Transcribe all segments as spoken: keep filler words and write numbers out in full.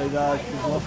да, тяжело.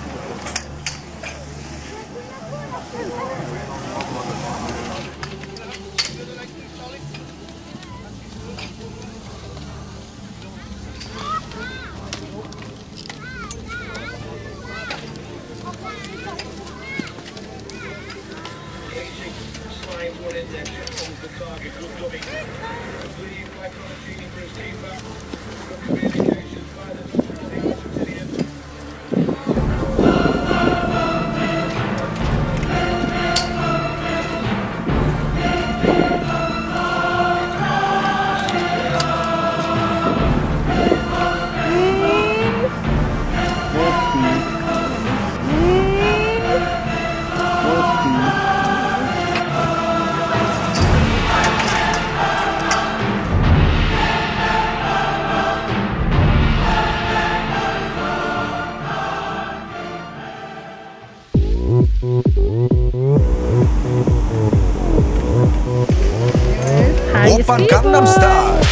오빤 강남스타일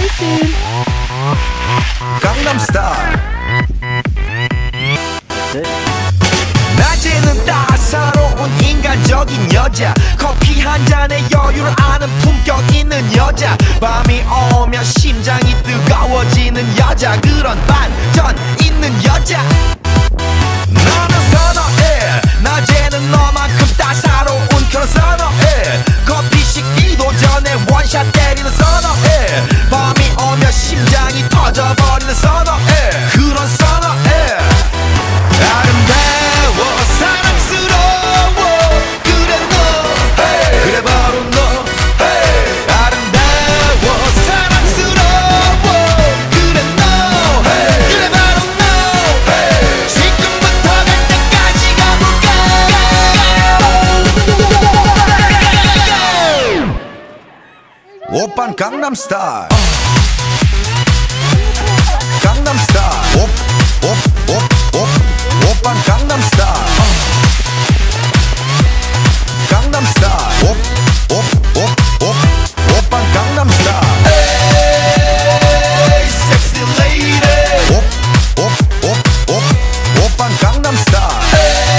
강남스타일 낮에는 따사로운 인간적인 여자 커피 한 잔에 여유를 아는 품격 있는 여자 밤이 오면 심장이 뜨거워지는 여자 그런 반전 있는 여자 너는 선어해 낮에는 너만큼 따사로운 그런 선어해 커피 식기도 전에 원샷 때리는 선어해 밤이 오면 심장이 터져버리는 선어해 그런 선어해 아름다워 사랑스러워 그래 너 hey. 그래 바로 너 hey. 아름다워 사랑스러워 그래 너 hey. 그래 바로 너 hey. 지금부터 갈 때까지 가볼까 오빤 강남스타일 강남스타일 오빤 강남스타일 강남스타일 오빤 강남스타일 에이 섹시 레이디 오빤 강남스타일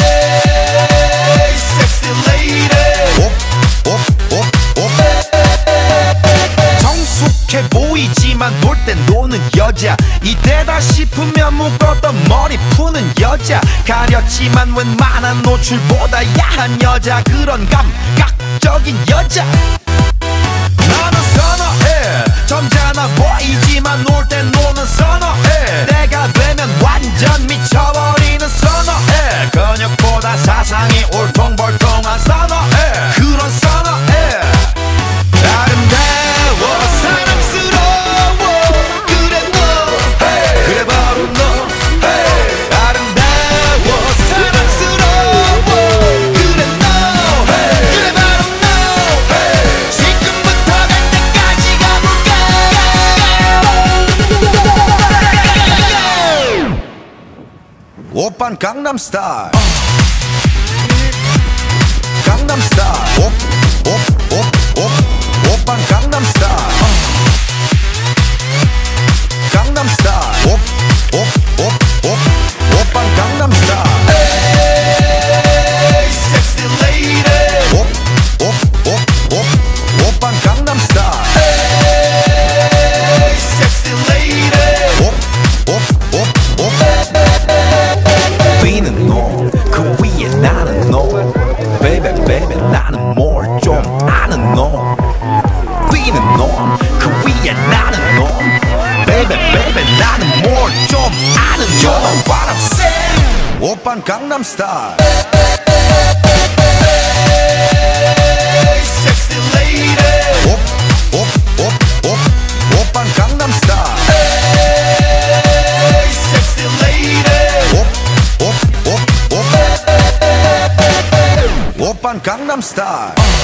에이 섹시 레이디 성숙해 보이지만 놀 땐 노는 여자 이때다 싶으면 묶었던 머리 푸는 여자 가렸지만 웬만한 노출보다 야한 여자 그런 감각적인 여자 나는 선어해 점잖아 보이지만 놀 땐 노는 선어해 내가 되면 완전 미쳐버리는 선어해 근육보다 사상이 울퉁불퉁한 선어해 그런 선어해 아름다워 사랑스러워 그래 너 hey. 그래 바로 너 hey. 아름다워 사랑스러워 그래 너 hey. 그래 바로 너 hey. 지금부터 갈 때까지 가볼까 오빤 강남스타일 강남스타일 오빤 강남스타일 강남스타일 오빤 강남스타일 에이 섹시 레이디 오빤 강남스타일 에이 섹시 레이디 위는 너 그 위에 나는 너 베이베 베이베 나는 뭘 좀 아는 너 위는 너 그 위에 나는 너 베이베 베이베 나는 뭘 좀 아는 너 You know what I'm saying 오빤 강남스타일 섹시 레이디 오빤 강남스타일 섹시 레이디 오빤 강남스타일